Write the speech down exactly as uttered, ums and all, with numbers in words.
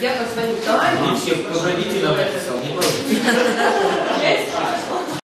Я позвоню Тане. Не всех позвонительно написал, не получится.